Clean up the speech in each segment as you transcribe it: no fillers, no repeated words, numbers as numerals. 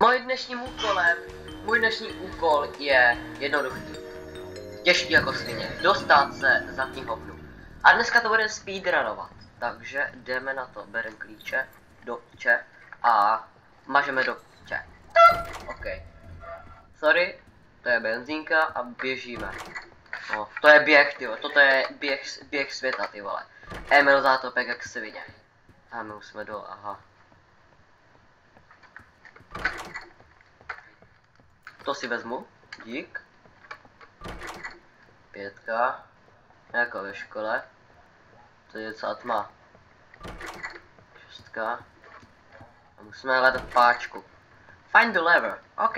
Můj dnešní úkol je jednoduchý. Těžký jako svině. Dostat se za knihovnu. A dneska to bude speedrunovat. Takže jdeme na to. Bereme klíče do če a mažeme do če. OK. Sorry, to je benzínka a běžíme. No, to je běh, tyjo. Toto je běh světa, ty vole. Emil Zátopek jak svině. A my musíme dole, aha. To si vezmu, dík. 5, jako ve škole. To je docela tma. 6. A musíme hledat páčku. Find the lever, OK.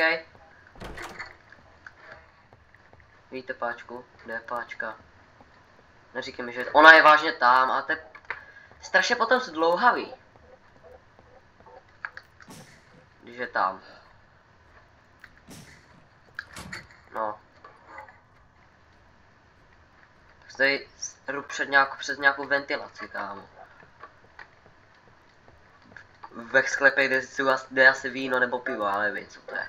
Vidíte páčku? Kde je páčka? Neříkej mi, že ona je vážně tam a to je strašně potom zdlouhavý. Když je tam. No. Tady jdu přes nějakou ventilaci, kámo. Ve sklepě, kde asi víno nebo pivo, ale nevím, co to je.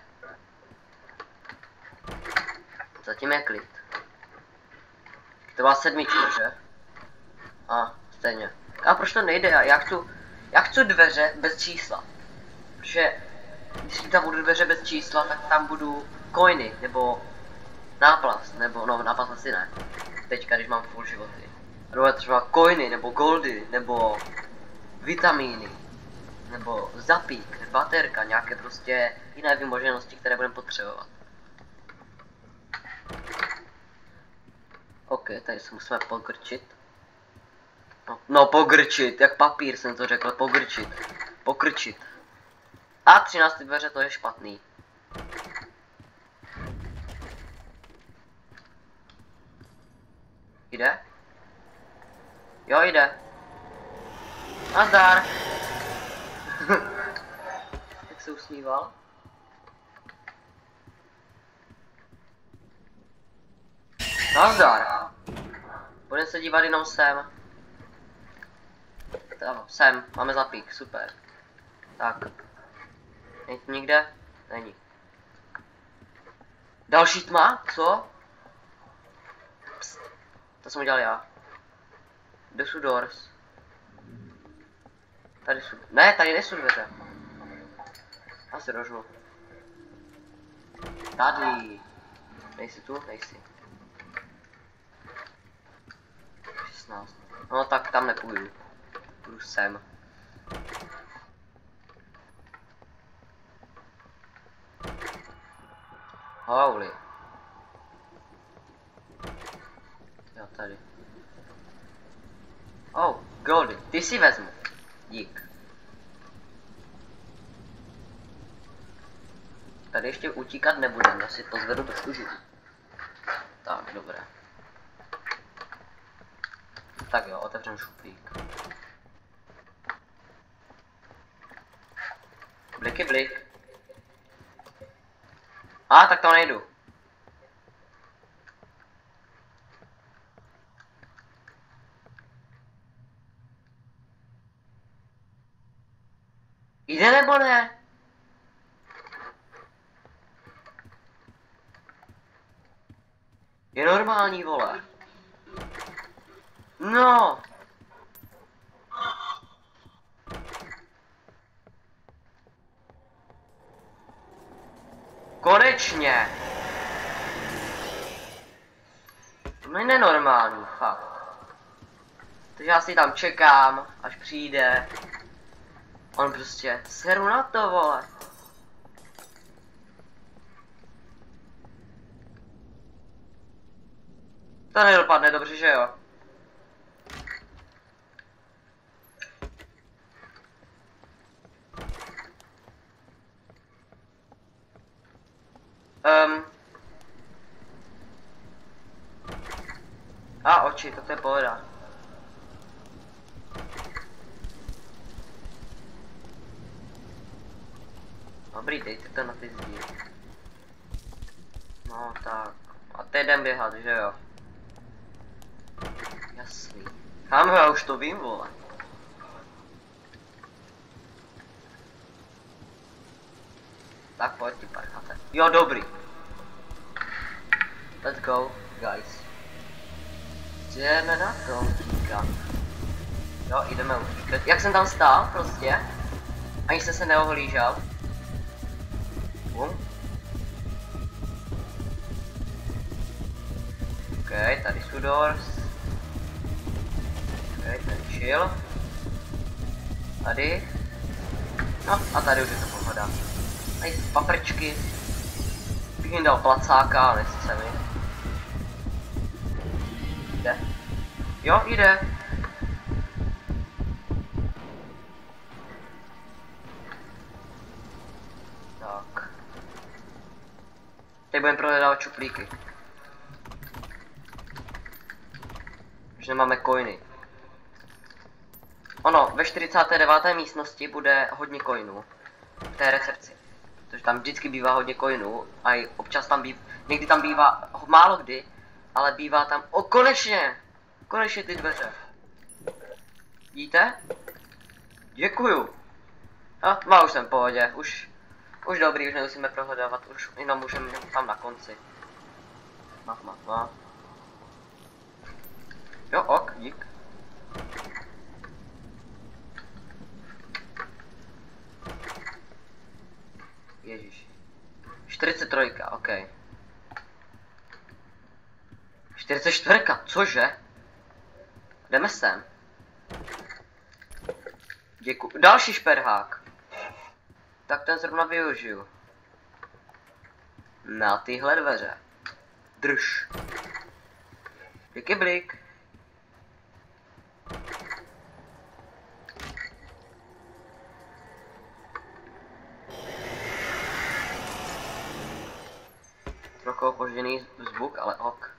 Zatím je klid. To byla 7, že? A, stejně. A proč to nejde? Já chci dveře bez čísla. Protože když tam budu dveře bez čísla, tak tam budu coiny, nebo náplast, nebo no náplast asi ne. Teďka, když mám full životy. Nebo třeba coiny, nebo goldy, nebo vitamíny, nebo zapík, baterka, nějaké prostě jiné vymoženosti, které budeme potřebovat. OK, tady se musíme pogrčit. No pogrčit, jak papír jsem to řekl, pogrčit. Pokrčit. A 13 dveře, to je špatný. Jde? Jo, jde. Nazdar. Jak se usmíval? Nazdar. Budeme se dívat jenom sem. Tam, sem, máme zapík, super. Tak. Není tu nikde? Není. Další tma? Co? Psst. To jsem udělal já. Kde jsou doors? Tady jsou... Ne, tady nejsou dveře. Asi rožnu. Tady. Nejsi tu? Nejsi. 16. No tak tam nepůjdu. Půjdu sem. Holy. Jo, tady. Oh, goldy. Ty si vezmu. Dík. Tady ještě utíkat nebudem, já si pozvedu trošku živu. Tak, dobré. Tak jo, otevřem šuplík. Bliky blik. A, tak tam nejdu. Jde nebo ne? Je normální, vole. No. Konečně. To je nenormální, fakt. Takže já si tam čekám, až přijde. On prostě seru na to, vole. To nedopadne dobře, že jo? A oči, to je pohoda. Dobrý, dejte to na ty zdi. No tak. A teď jdem běhat, že jo? Jasný. Kam já už to vím, vole. Tak pojď ty parchate. Jo, dobrý. Let's go, guys. Jdeme na to, utíkat. Jo, jdeme utíkat. Jak jsem tam stál, prostě. Ani jsem se neohlížel. Bum. OK, tady jsou doors. OK, ten chill. Tady. No a tady už je to pohoda. Tady jsou paprčky. Bych jim dal placáka, ale nechce mi. Jde? Jo, jde. Tak. Teď budeme prohledávat čuplíky. Už nemáme coiny. Ono, ve 49. místnosti bude hodně coinů. V té recepci. Protože tam vždycky bývá hodně coinů. A i občas tam bývá, někdy tam bývá, málo kdy, ale bývá tam, konečně! Konečně ty dveře. Vidíte? Děkuju. A už jsem v pohodě, už dobrý, už nemusíme prohledávat, už jenom můžeme tam na konci. Jo, ok, dík. Ježíš. 43, ok. 44, cože? Jdeme sem. Děkuji. Další šperhák. Tak ten zrovna využiju. Na tyhle dveře. Drž. Díky blik. Trochu opožděný zvuk, ale ok.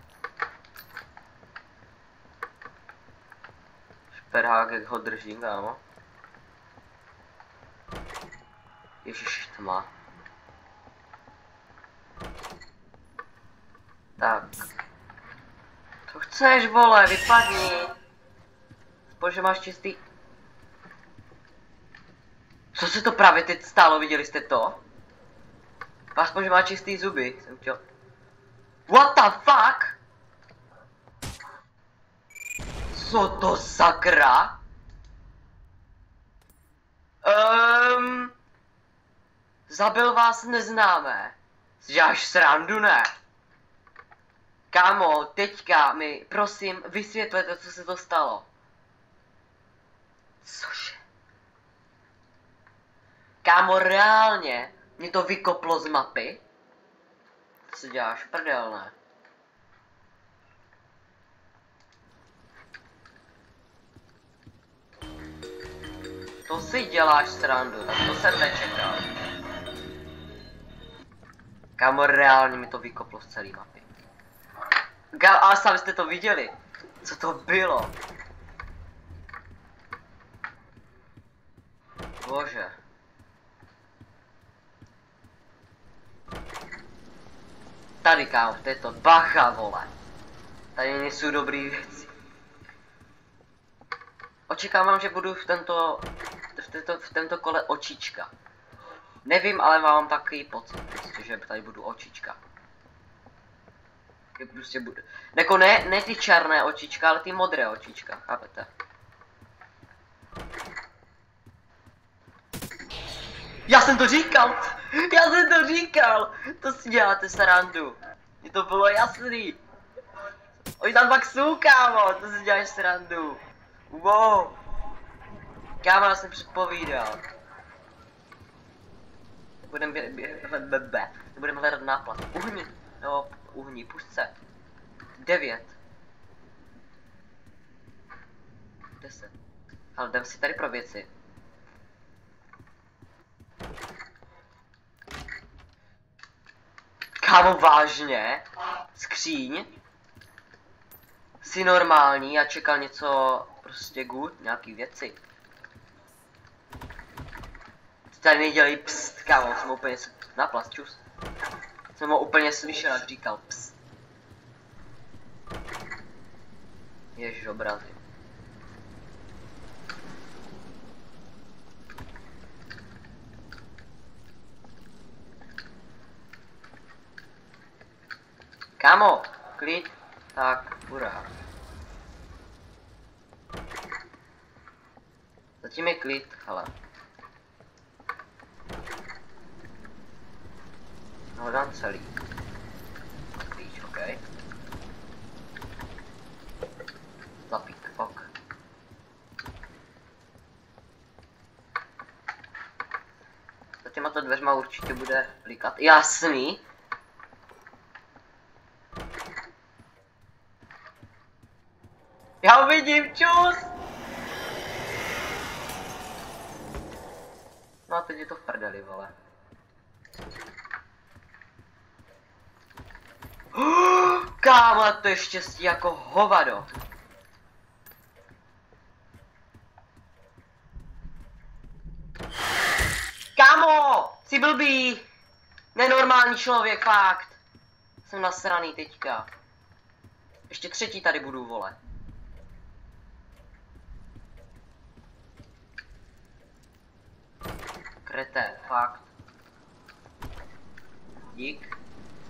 Šperhák, jak ho držím, kámo. Ježiš, tma. Tak. Co chceš, vole, vypadni. Bože, máš čistý... Co se to právě teď stálo, viděli jste to? Aspoň, že má čistý zuby, jsem chtěl... What the fuck? Co to sakra? Zabil vás neznámé. Děláš srandu, ne? Kámo, teďka mi, prosím, vysvětlete, co se to stalo. Cože? Kámo, reálně mě to vykoplo z mapy? Co děláš, prdel, ne? To si děláš srandu, tak to jsem nečekal. Kámo, reálně mi to vykoplo z celé mapy. Ale sami jste to viděli. Co to bylo? Bože. Tady, kámo, to je to. Bacha, vole. Tady nejsou dobrý věci. Očekávám, že budu v tento kole očička. Nevím, ale mám takový pocit, prostě, že tady budu očička. Prostě budu. Jako ne ty černé očička, ale ty modré očička, chápete? Já jsem to říkal! Já jsem to říkal! To si děláte srandu. Mně to bylo jasný. Oni tam pak jsou, kámo, to si děláš srandu. Wow. Kámo, já jsem předpovídal. Budeme hledat náplat. Uhni. No, uhni, pusť se. 9. 10. Ale jdem si tady pro věci. Kámo, vážně? Skříň? Jsi normální, já čekal něco prostě good, nějaký věci. Ty tady nedělej pst, kámo, jsem úplně naplast, čus. Jsem ho úplně slyšel, jak říkal pst. Ježiš, obrazy. Kámo, klid. Tak, hurá. Zatím je klid, hele. Hledám celý. Klíč, ok. Zapík, ok. Za těma to dveřma určitě bude blikat. Jasný. Já ho vidím, čus! No a teď je to v prdeli, vole. Kámo, to je štěstí jako hovado. Kámo, jsi blbý. Nenormální člověk, fakt. Jsem nasraný teďka. Ještě třetí tady budu, vole. Kreté, fakt. Dík.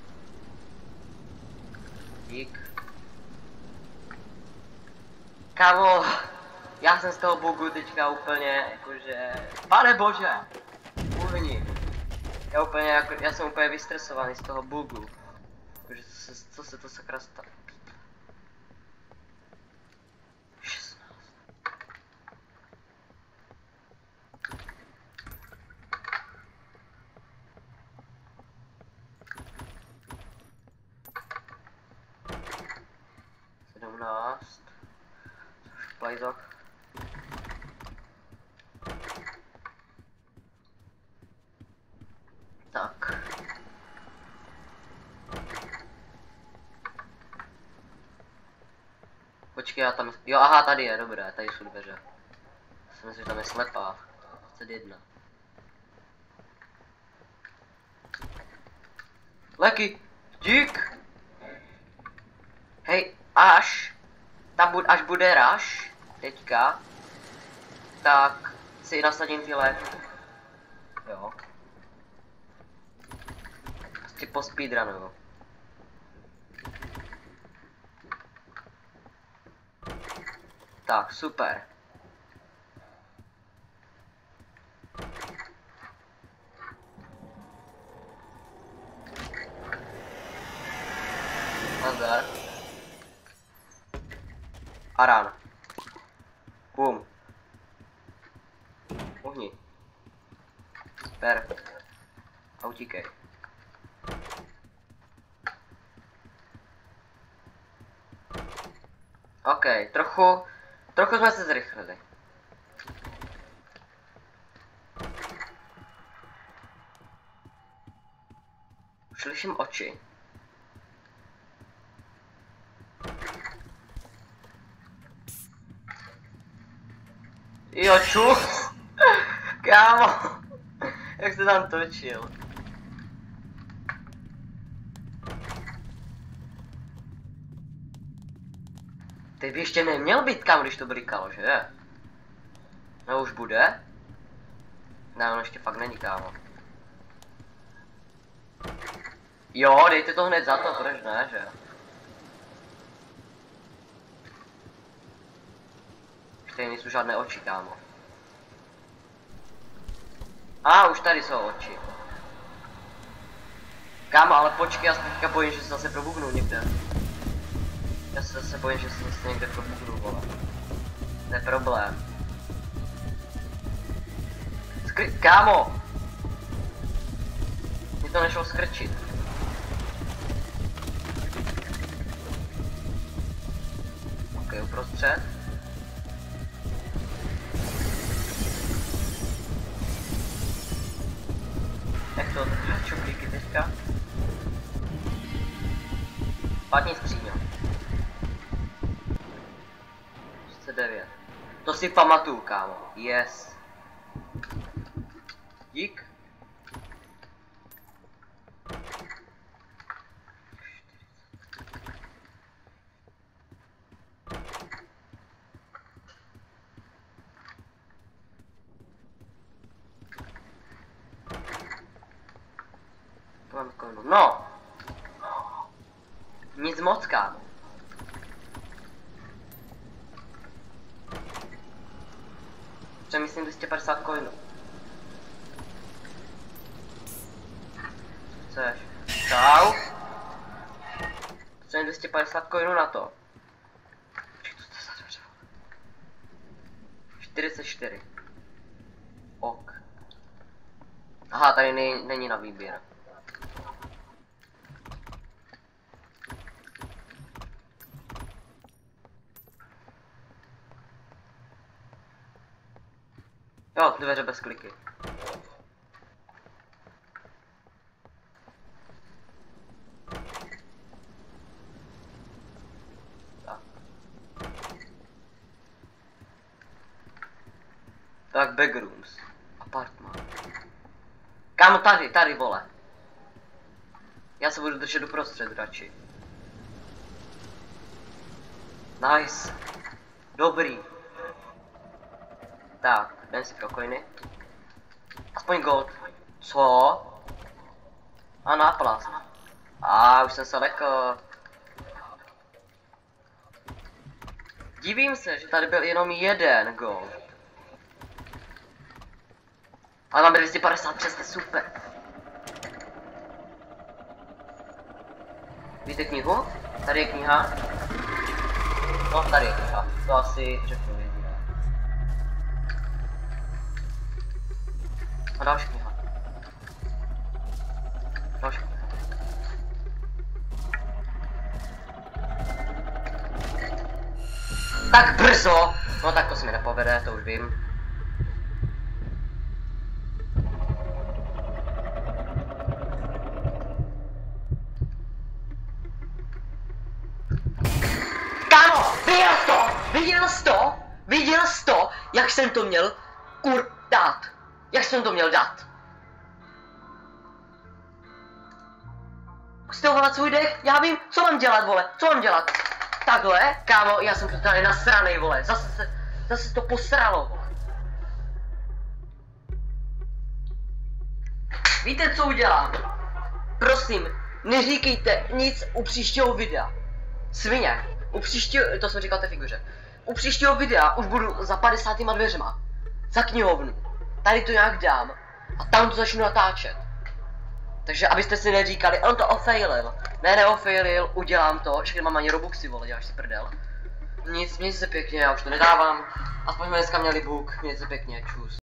Dík. Kámo, já jsem z toho bugu teďka úplně, jakože... Pane bože! Mluvni. Já jsem úplně vystresovaný z toho bugu. Jakože co se to sakra stalo? 16. Plajzok. Tak. Počkej, já tam... Jo, aha, tady je, dobré, tady jsou dveře. Já si myslím, že tam je slepá. 21. Leky! Dík! Hej, až bude rush, teďka, tak si nasadím ty léky. Jo. Asi po speedrunu. Tak, super. Nazdar. Aran. Bum. Uhni. Per. A utíkej. OK, trochu jsme se zrychlili. Už slyším oči. Jo, čus! Kámo! Jak se tam točil? Teď by ještě neměl být, kámo, když to blikalo, že? No už bude? Ne, on ještě fakt není, kámo. Jo, dejte to hned za to, proč ne, že? Už tady nejsou žádné oči, kámo. Už tady jsou oči. Kámo, ale počkej, já se teďka bojím, že se zase probugnu někde. Já se zase bojím, že se zase někde probugnu, vole. To je problém. Kámo! Mě to nešlo skrčit. OK, uprostřed. Jak to čuplíky teďka? Padni skříňo. 39. To si pamatuju, kámo. Yes. Dík. No. Nic moc, kámo. Přemyslím 250 coinů. Chceš? Čau. Přemyslím 250 coinů na to. Co to za dveře? 44. Ok. Aha, tady není na výběr. Jo, dveře bez kliky. Tak. Tak, backrooms. Apartment. Kámo, tady, vole. Já se budu držet uprostřed radši. Nice. Dobrý. Tak, jdem si pro coiny. Aspoň gold. Co? A náplast. Už jsem se lekl. Divím se, že tady byl jenom jeden gold. Ale máme 250 přesně, super. Víte knihu? Tady je kniha. No, tady je kniha. To asi řeknu jediné. A další kniha. Další kniha. Tak brzo! No tak to se mi nepovede, to už vím. Kámo! Viděl jsi to? Jak jsem to měl dát? Jak jsem to měl dát? Stahovat svůj dech? Já vím, co mám dělat, vole, co mám dělat? Takhle, kámo, já jsem tady nasranej, vole, zase to posralo, vole. Víte, co udělám? Prosím, neříkejte nic u příštího videa. Svině, u příštího, to jsem říkal té figuře. U příštího videa už budu za 50 dveřma. Za knihovnu. Tady to nějak dám. A tam to začnu natáčet. Takže abyste si neříkali, on to ofailil. Ne, neofailil, udělám to. Ještě mám ani robuxy, vole, děláš si prdel. Nic, mějte se pěkně, já už to nedávám. Aspoň jsme dneska měli buk, mějte se pěkně, čus.